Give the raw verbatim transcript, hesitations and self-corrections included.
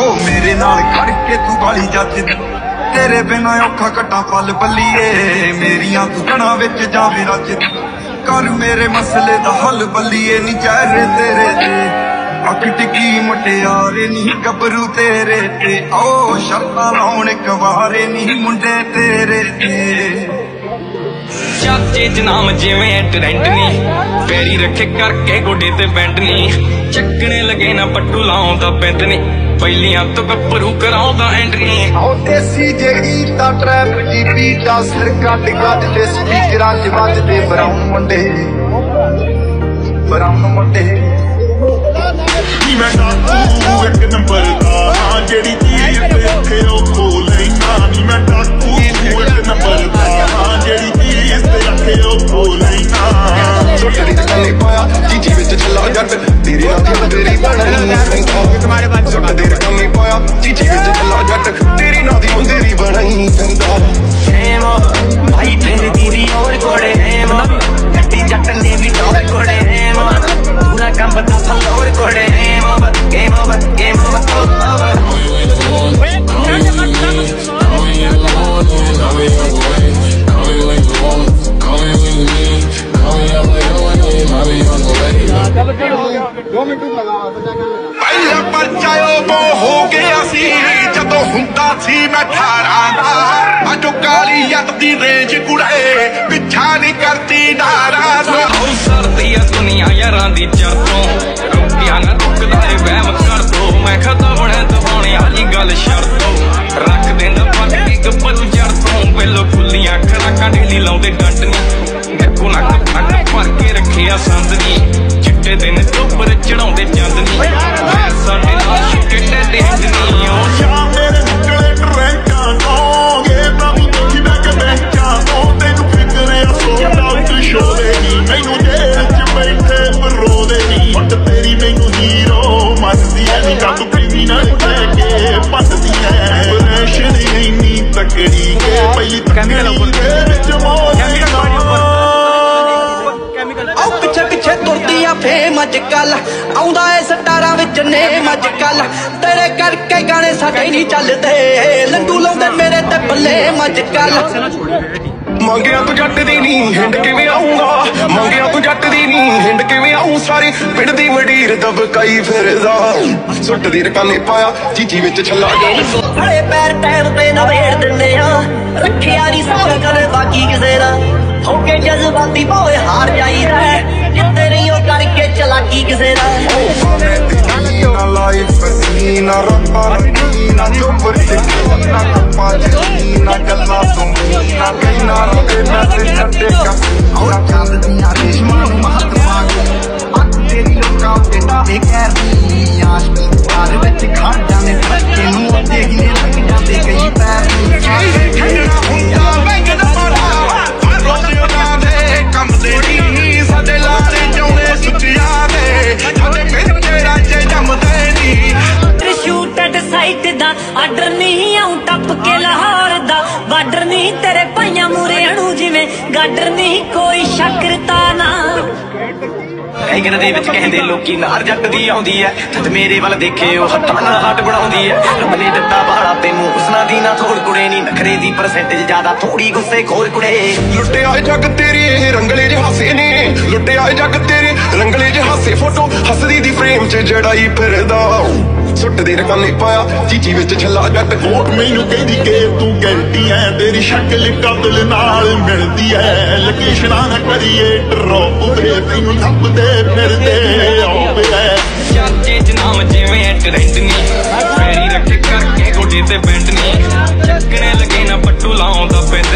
मेरे नाल खड़ के तू बाली जचदी तेरे बिना औखा कट्टा पल बल्लीए मेरियां तू गणा विच जावे रचदी कर मेरे मसले दा हल बल्लीए नी चेहरे तेरे ते अख टिकी मुटियारे नी गबरू तेरे ते ओ शर्तां लाउण कवारे नी मुंडे तेरे ते चाचे च नाम जिवें ट्रेंड नी पैरी रखे करके गोडे ते बैंड नी चक्कने लगे ना पट्टू लाउंदा बैंड नी पहलियां तो गप्परू कराउंदा एंड नी ओ देसी जेही ता ट्रैप जीपी दा सिर कट गज ते स्पीकरां च वजदे ब्राउन मुंडे ब्राउन मुंडे मैं डाकू एक नंबर दा जेड़ी चीज ते अखे ओ खोल लेना नी मैं डाकू एक नंबर दा जेड़ी चीज ते अखे ओ खोल लेना छोटे दी कन्ने पाया जीजी विच चला जट तेरी नाल तेरी बनाई तुम्हारे बात छोटे दी कन्ने पाया जीजी विच चला जट तेरी नाल दी मुंदेरी बनाई संदा हेमो भाई तेरी दीदी और कोड़े हेमो गड्डी जट ने भी और कोड़े हेमो पूरा काम बता फल और कोड़े हेमो गेम ओवर गेम ओवर ਪਹਿਲਾ ਪਰਚਾਇਓ ਬੋ ਹੋ ਗਿਆ ਸੀ ਜਦੋਂ ਹੁੰਦਾ ਸੀ ਮੈਂ ਠਾਰਾਂ ਦਾ ਅਜੋ ਕਾਲੀ ਯੱਤ ਦੀ ਰੇਂਜ ਕੁੜੇ ਪਿੱਛਾ ਨਹੀਂ ਕਰਦੀ ਨਾਰਾ ਉਹ ਸਰਦੀ ਆ ਦੁਨੀਆ ਯਾਰਾਂ ਦੀ ਚਰਤੋਂ ਰੋਕਿਆ ਨਾ ਰੁਕਦਾ ਏ ਵਹਿਮ ਕਰ ਦੋ ਮੈਂ ਖਤਾ ਬਣੇ ਦਵਾਉਣੇ ਵਾਲੀ ਗੱਲ ਸ਼ਰਤੋਂ ਰੱਖ ਦਿੰਦਾ ਪੱਟ ਇੱਕ ਪਰੂ ਜੜ ਤੋਂ ਪਹਿਲੋਂ ਖੁੱਲੀਆਂ ਖਰਾਕਾਂ ਢੇਲੀ ਲਾਉਂਦੇ ਡੰਡ ਨੀ ਗੱਗੂ ਨੱਕ ਪੱਟ ਭਰ ਕੇ ਰੱਖਿਆ ਸੰਦ ਨੀ ਚਿੱਟੇ ਦਿਨ ਚੋਪਰ ਚੜਾਉਂਦੇ ਚੰਦ ਨੀ ਮੈਂ ਸਾਡੇ ਨਾਲ ਸ਼ਿਕਟੇ ਤੇ ਹਿੰਦਨੀ ਉਹ ਜਾਂ ਮੇਰੇ ਨਿਕਲੇ ਟਰੈਕਾਂ ਤੋਂ ਗੇ ਪ੍ਰਭੂ ਦੇਖੀ ਮੈਂ ਕਿ ਬੈਠਾ ਤੋਂ ਤੈਨੂੰ ਫਿਕਰ ਆ ਸੋਟ ਆਊਟ ਸ਼ੋ ਦੇ ਨੀ ਮੈਨੂੰ ਜੇਲ੍ਹ ਚ ਬੈਠੇ ਰੋਦੇ ਨੀ ਵੱਟ ਤੇਰੀ ਮੈਨੂੰ ਹੀਰੋ ਮੰਨਦੀ ਐ ਨੀ ਕਾ ਤੂੰ ਕ੍ਰਿਮੀਨਲ ਲੈ ਕੇ ਪੱਟਦੀ ਐ ਪ੍ਰੈਸ਼ਰ ਇੰਨੀ ਤਕੜੀ ਕੇ ਪਈ ਤਕੜੀ ਦੇ ਵਿੱਚ ਮੌਤ ਪਿੱਛੇ ਪਿੱਛੇ ਤੁਰਦੀ ਆ ਫੇਮ ਅੱਜ ਕੱਲ ਆਉਂਦਾ ਏ ਸਟਾਰਾਂ ਵਿੱਚ ਨੇਮ ਅੱਜ ਕੱਲ ਤੇਰੇ ਕਰਕੇ ਗਾਣੇ ਸਾਡੇ ਨਹੀਂ ਚੱਲਦੇ ਲੰਡੂ ਲਾਉਂਦੇ ਮੇਰੇ ਤੇ ਬੱਲੇ ਅੱਜ ਕੱਲ ਮੰਗਿਆ ਤੂੰ ਜੱਟ ਦੀ ਨੀ ਹਿੰਡ ਕਿਵੇਂ ਆਉਂਗਾ ਮੰਗਿਆ ਤੂੰ ਜੱਟ ਦੀ ਨੀ ਹਿੰਡ ਕਿਵੇਂ ਆਉਂ ਸਾਰੀ ਪਿੰਡ ਦੀ ਵਡੀਰ ਦਬਕਾਈ ਫਿਰਦਾ ਸੁੱਟ ਦੀ ਰਕਾਨੇ ਪਾਇਆ ਚੀਚੀ ਵਿੱਚ ਛੱਲਾ ਜਾਊ ਖੜੇ ਪੈਰ ਟਾਈਮ ਤੇ ਨਵੇੜ ਦਿੰਦੇ ਆ ਰੱਖਿਆ ਨਹੀਂ ਸਾਰਾ ਕਦੇ ਬਾਕੀ ਕਿਸੇ ਦਾ ਹੋਕੇ ਜਜ਼ਬਾਤੀ ਬੋਏ ਹਾਰ ਜਾਈਦਾ ਜਿੱਤੇ ਨਹੀਂ ਉਹ ਕਰਕੇ ਚਲਾਕੀ ਕਿਸੇ ਦਾ ਨਾ ਲਾਈਫ ਸੀ ਨਾ ਰੱਬਾ ਨਾ ਚੁੱਪਰ ਤੇ ਨਾ ਕੱਪਾ ਜੀ ਨਾ ਗੱਲਾਂ ਤੋਂ ਨਾ ਕਈ ਨਾ ਤੇ ਮੈਂ ਤੇ ਛੱਡੇ ਕਾ ਔਰਾ ਚੱਲਦੀਆਂ ਰੇਸ਼ਮਾਂ ਨੂੰ ਮਹਤਮਾ ਅੱਖ ਤੇਰੀ ਲੋਕਾਂ ਤੇ ਦਾਵੇ ਕਰਦੀ ਆਸ਼ਕੀ ਬਾਰ ਵਿੱਚ ਖੜ ਜਾਂਦੇ ਧੱਕੇ ਨੂੰ ਅੱਗੇ ਹੀ ਨੇ ਲੱਗ ਜਾਂਦੇ ਕਈ ਪੈਰ ਠੰਡਾ ਹੁੰਦਾ ਵੈਗਨ ਮਾਰਾ ਰੋਜ਼ ਉਹਨਾਂ ਦੇ ਕੰਮ ਦੇ ਨੀ ਸਾਡੇ ਲਾਲੇ ਚਾਉਣੇ ਸੁੱਚਿਆ ਦੇ ਸਾਡੇ ਪਿੰਡੇ ਰਾਜੇ ਜੰਮਦੇ ਨੀ ਸ਼ੂਟਡ ਸਾਈਟ ਦਾ ਆਰਡਰ ਨਹੀਂ ਆਉਂ ਟੱਪ ਕੇ ਲਾਹੌਰ ਦਾ ਬਾਰਡਰ ਨਹੀਂ ਤੇਰੇ ਭਾਈਆਂ ਮੂਰੇ ਅਣੂ ਜਿਵੇਂ ਗਾਡਰ ਨਹੀਂ ਕੋਈ ਸ਼ੱਕਰਤਾ ਨਾ ਐਗਨ ਦੇ ਵਿੱਚ ਕਹਿੰਦੇ ਲੋਕੀ ਨਾਰ ਜੱਟ ਦੀ ਆਉਂਦੀ ਐ ਤੇ ਮੇਰੇ ਵੱਲ ਦੇਖੇ ਉਹ ਹੱਥਾਂ ਨਾਲ ਹੱਟ ਬਣਾਉਂਦੀ ਐ ਰੱਬ ਨੇ ਦਿੱਤਾ ਬਾੜਾ ਤੈਨੂੰ ਹੁਸਨਾ ਦੀ ਨਾ ਥੋੜ ਕੁੜੇ ਨੀ ਨਖਰੇ ਦੀ ਪਰਸੈਂਟੇਜ ਜ਼ਿਆਦਾ ਥੋੜੀ ਗੁੱਸੇ ਖੋਰ ਕੁੜੇ ਲੁੱਟਿਆ ਜੱਗ ਤੇਰੇ ਇਹ ਰੰਗਲੇ ਜਿਹੇ ਹਾਸੇ ਨੇ ਲੁੱਟਿਆ ਜੱਗ ਤੇਰੇ ਰੰਗਲੇ ਜਿਹੇ ਹਾਸੇ ਫੋਟੋ ਹੱਸਦੀ ਦੀ ਫਰੇਮ 'ਚ ਜੜਾਈ ਫਿਰਦਾ ਸੁੱਟ ਦੇ ਰਕਾਨੇ ਪਾਇਆ ਚੀਚੀ ਵਿੱਚ ਛੱਲਾ ਜੱਟ ਕੋਟ ਮੈਨੂੰ ਕਹਿੰਦੀ ਕਿ ਤੂੰ ਗਲਤੀ ਐ ਤੇਰੀ ਸ਼ਕਲ ਕਾਤਲ ਨਾਲ ਮਿਲਦੀ ਐ ਲੋਕੇਸ਼ਨਾਂ ਨਾ ਕਰੀਏ ਡਰੋਪ ਤੇ ਤੈਨੂੰ ਲੱਭਦੇ ਫਿਰਦੇ ਆਉਂਦੇ ਐ ਚਾਚੇ ਚ ਨਾਮ ਜਿਵੇਂ ਟ੍ਰੈਂਡ ਨੀ ਪੈਰੀ ਰੱਖੇ ਕਰਕੇ ਗੋਡੇ ਤੇ ਬੈਂਡ ਨੀ ਚੱਕਣੇ ਲੱਗੇ ਨਾ ਪੱਟੂ ਲਾਉਂਦਾ